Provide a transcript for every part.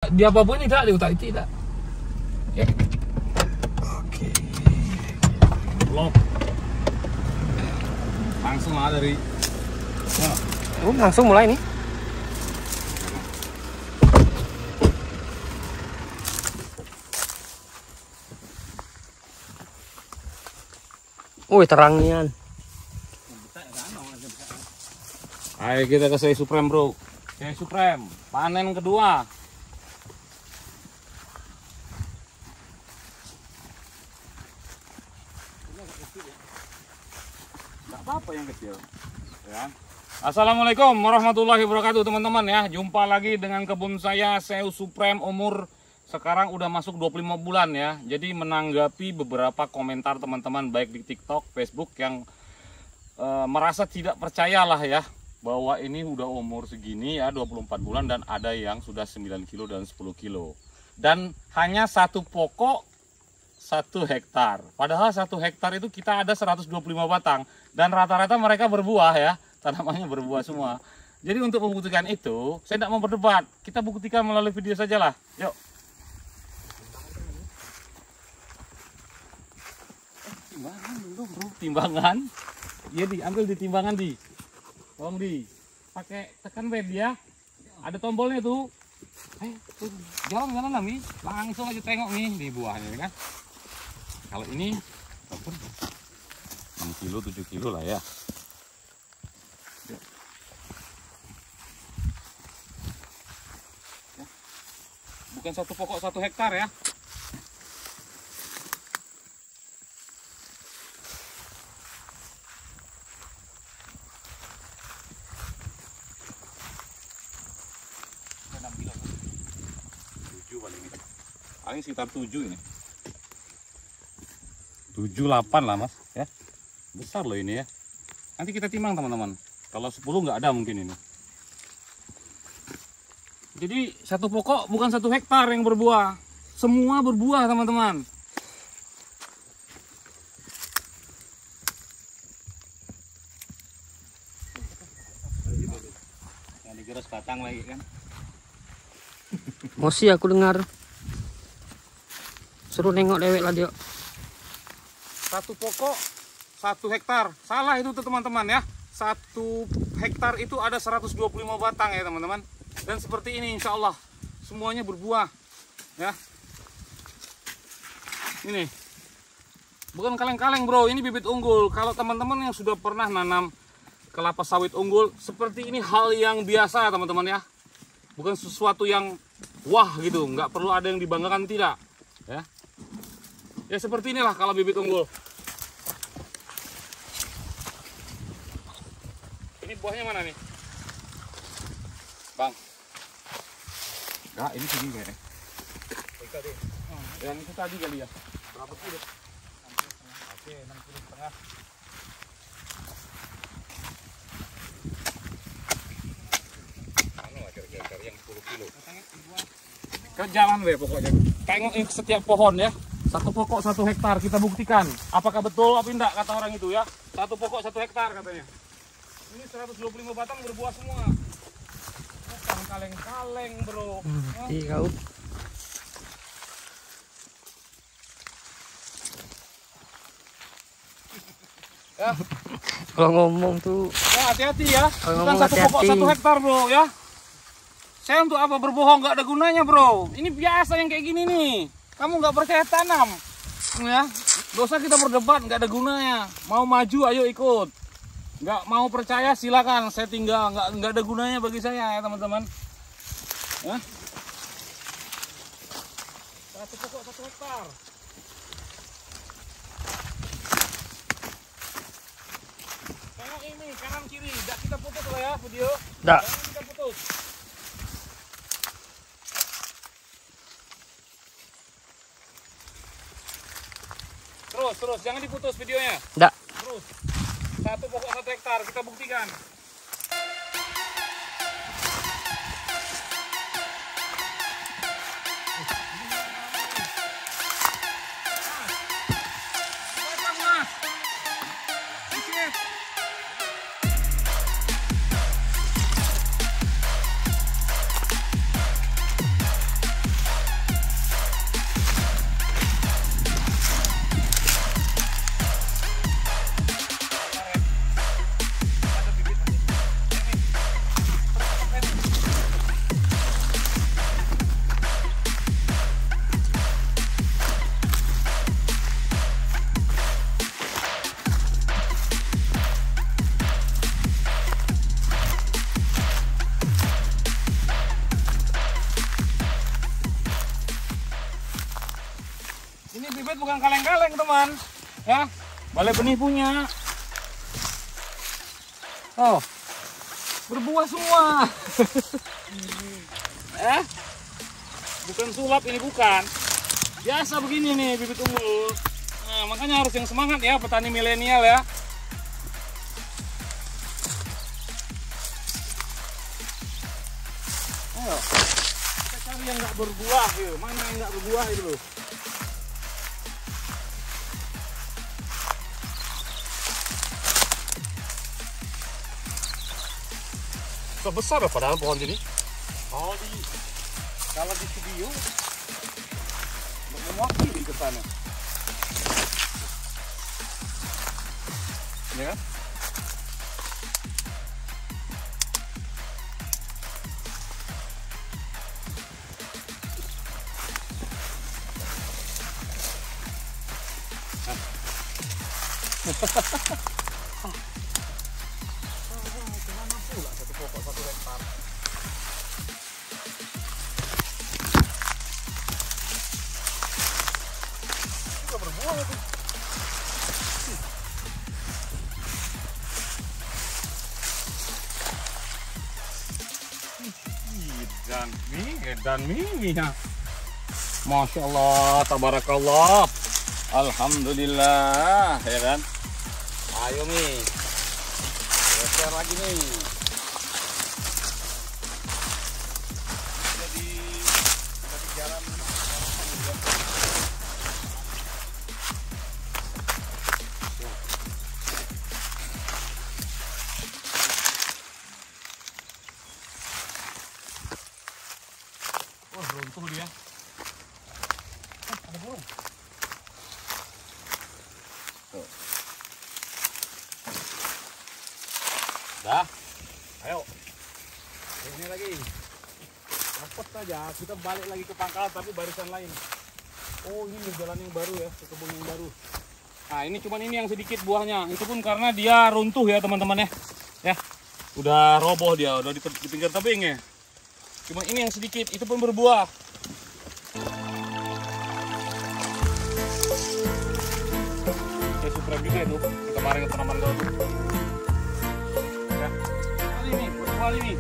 di apapun tidak, di utak tidak. Ya. Oke. Blok. Langsung lah dari. Langsung mulai nih. Wih, terangnya. Ayo kita ke Sei Supreme, bro. Sei Supreme, panen kedua. Nggak apa-apa yang kecil. Ya. Assalamualaikum warahmatullahi wabarakatuh, teman-teman ya. Jumpa lagi dengan kebun saya, Sei Supreme, umur sekarang udah masuk 25 bulan ya. Jadi menanggapi beberapa komentar teman-teman baik di TikTok, Facebook yang merasa tidak percayalah ya bahwa ini udah umur segini ya, 24 bulan dan ada yang sudah 9 kilo dan 10 kilo. Dan hanya satu pokok 1 hektar. Padahal 1 hektar itu kita ada 125 batang dan rata-rata mereka berbuah ya, tanamannya berbuah semua. Jadi untuk membuktikan itu, saya tidak mau berdebat. Kita buktikan melalui video saja lah. Yuk. Timbangan dulu, bro. Timbangan. Iya, diambil di timbangan di. Tolong di. Pakai tekan web ya. Ada tombolnya tuh. Jalan-jalan lah nih. Langsung aja tengok nih di buahnya kan. Kalau ini 6 kilo 7 kilo lah ya. Bukan satu pokok 1 hektar ya. Paling sekitar 7 ini. 7-8 lah mas ya. Besar loh ini ya. Nanti kita timbang teman-teman. Kalau 10 nggak ada mungkin ini. Jadi satu pokok bukan 1 hektar yang berbuah. Semua berbuah teman-teman. Yang digerus batang lagi kan. Mosi aku dengar. Suruh nengok dewek lah dia. Satu pokok 1 hektar. Salah itu tuh teman-teman ya. 1 hektar itu ada 125 batang ya teman-teman. Dan seperti ini insya Allah semuanya berbuah ya. Ini bukan kaleng-kaleng bro, ini bibit unggul. Kalau teman-teman yang sudah pernah nanam kelapa sawit unggul, seperti ini hal yang biasa teman-teman ya. Bukan sesuatu yang wah gitu, nggak perlu ada yang dibanggakan, tidak ya. Ya seperti inilah kalau bibit unggul. Ini buahnya mana nih? Bang. Enggak, ini segini kayaknya. Yang itu tadi kali ya. Berapa kilo? Oke, 6 kilo setengah. Anu lah kira-kira yang 10 kilo. Ke jalan deh pokoknya. Tengok ini setiap pohon ya. 1 pokok 1 hektar, kita buktikan apakah betul apa tidak kata orang itu ya. 1 pokok 1 hektar katanya. Ini 125 batang berbuah semua. Bukan kaleng-kaleng bro. Iya kau. Ya. Kalau ngomong tuh. Ya hati-hati ya. Kalau Bukan 1 pokok 1 hektar bro ya. Saya untuk apa berbohong, nggak ada gunanya bro. Ini biasa yang kayak gini nih. Kamu nggak percaya tanam, ya? Dosa kita berdebat, nggak ada gunanya. Mau maju, ayo ikut. Nggak mau percaya, silakan. Saya tinggal, nggak ada gunanya bagi saya ya teman-teman. Ya? 1 pokok 1 hektar. Tengok ini kanan kiri, nggak kita putus lah ya video. Nggak. Jangan kita putus. Terus, jangan diputus videonya. Nggak. Terus. 1 pokok 1 hektar, kita buktikan. bibit bukan kaleng-kaleng teman. Ya, balai benih punya. Oh, berbuah semua. Bukan sulap ini, bukan. Biasa begini nih bibit unggul. Nah, makanya harus yang semangat ya petani milenial ya. Ayo, kita cari yang nggak berbuah. Yuk. Mana yang nggak berbuah itu loh. Besar ya padahal pohon ini. Kalau di video mewakili ke sana. Ya kan? Kemana pula satu pokok 1 hektar? Juga berbuah itu. Dan mimi ya. Masya Allah, tabarakallah. Alhamdulillah, ya kan? Ayo nih, geser lagi nih. Jadi jalan. Wah, runtuh dia. Ada burung. Tuh. Dah, ayo. Ini lagi. Rapot saja, kita balik lagi ke pangkalan tapi barisan lain. Oh, ini jalan yang baru ya, ke kebun yang baru. Nah, ini cuman ini yang sedikit buahnya. Itu pun karena dia runtuh ya, teman-teman ya. Ya. Udah roboh dia, udah di pinggir tebing ya. Cuma ini yang sedikit, itu pun berbuah. Saya Supreme juga itu, kemarin ke tanaman gua tuh. Ya, kali ini, berbuah ini.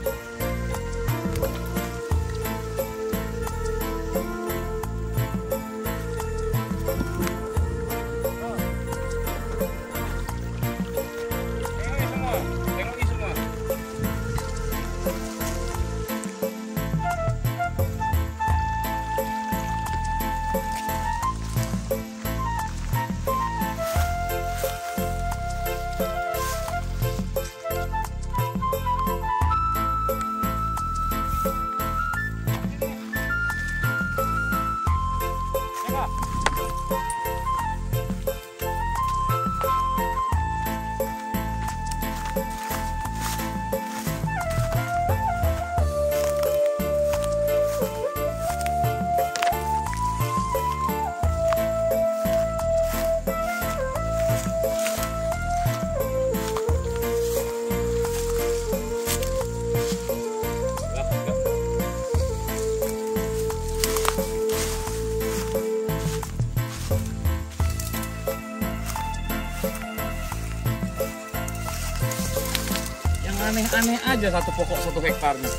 Aneh-aneh aja satu pokok 1 hektar nih.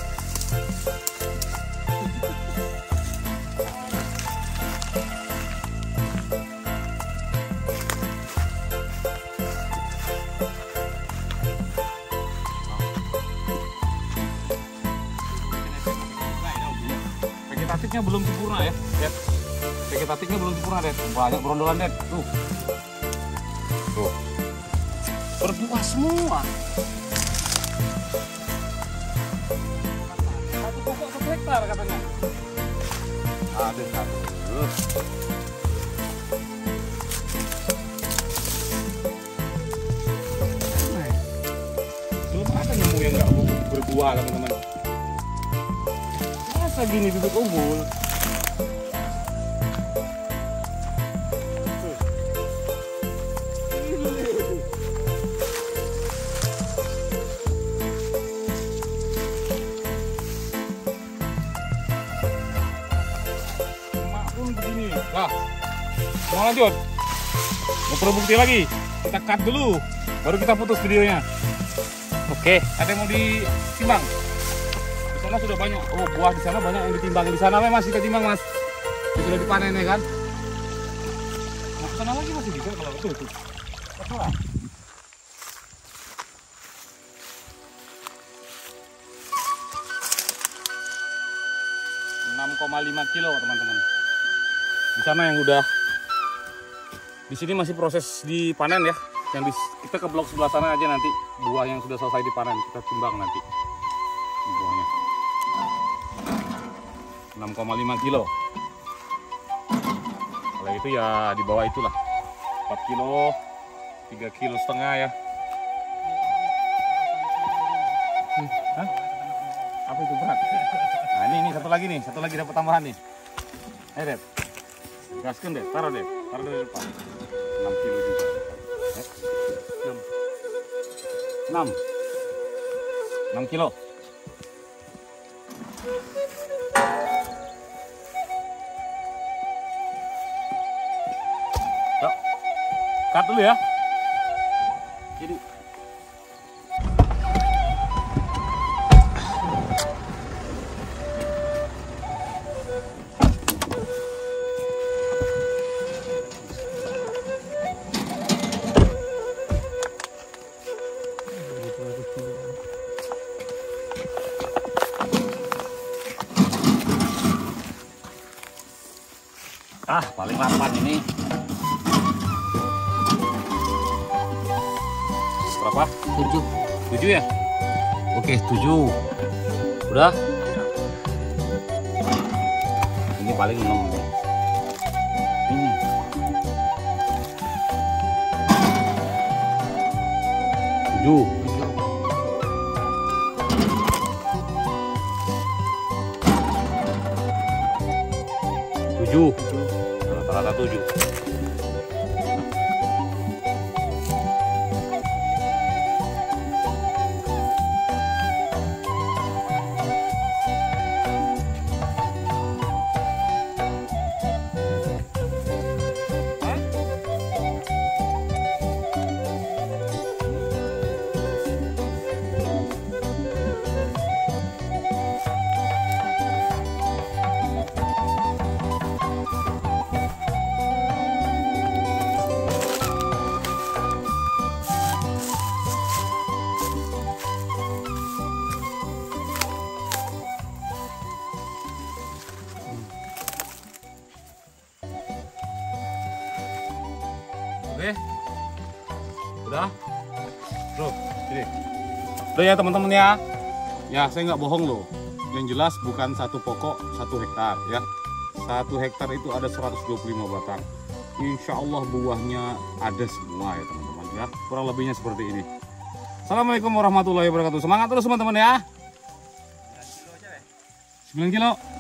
Vegetatifnya belum sempurna ya, Dad. Vegetatifnya belum sempurna, Dad. Banyak berondolan, Dad. Tuh. Tuh. Berbuah semua. Satu pokok 1 hektar katanya. Ada satu. Belum ada nemu yang nggak berbuah, teman-teman. Masa gini bibit unggul? Nah, Mau lanjut? Mau perlu bukti lagi? Kita cut dulu, baru kita putus videonya. Oke. Ada yang mau ditimbang? Di sana sudah banyak. Oh, buah di sana banyak yang ditimbang. Di sana Mas kita timbang Mas. Itu sudah dipanen ya kan? Nah, ke sana lagi masih bisa kalau betul tuh. Terserah. 6,5 kilo teman-teman. Di sana yang udah, di sini masih proses dipanen ya. Yang kita ke blok sebelah sana aja nanti buah yang sudah selesai dipanen kita timbang nanti. Ini buahnya 6,5 kilo. Kalau itu ya di bawah itulah 4 kilo, 3,5 kilo ya. Hah? Apa itu berat? Nah ini satu lagi dapat tambahan nih. Dep, gaskan deh, taruh di depan. 6 kilo juga. 6 kilo. Yuk, cut dulu ya. Jadi paling 8 ini. Berapa? 7 ya? Oke, 7. Udah? Ini paling 6 nih. Ini. Tujuh. Rata-rata 7. Oke, udah, bro, sini. Udah ya teman-teman ya. Ya saya nggak bohong loh. Yang jelas bukan satu pokok 1 hektar ya. 1 hektar itu ada 125 batang. Insya Allah buahnya ada semua ya teman-teman ya. Kurang lebihnya seperti ini. Assalamualaikum warahmatullahi wabarakatuh. Semangat terus teman-teman ya. 9 kilo.